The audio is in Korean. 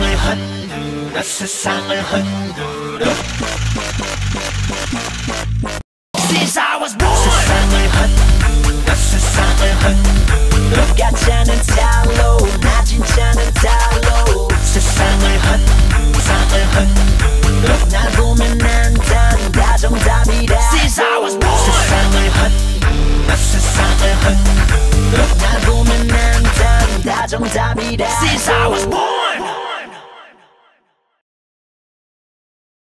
세상을 흔들어 세상을 흔들어 Since I was born 세상을 흔들어 세상을 흔들어 가짜는 달로 나 진짜는 달로 세상을 흔들어 날 보면 안다는 다 정답이다 Since I was born 세상을 흔들어 세상을 흔들어 날 보면 안다는 다 정답이다 Since I was born